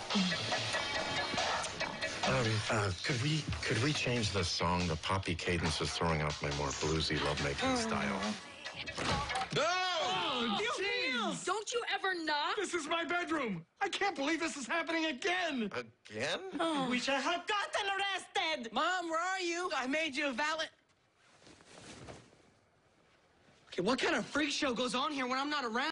Could we change the song? The poppy cadence is throwing off my more bluesy lovemaking style. No! Oh, jeez! Don't you ever knock? This is my bedroom. I can't believe this is happening again. Again? We should have gotten arrested. Mom, where are you? I made you a valet. Okay, what kind of freak show goes on here when I'm not around?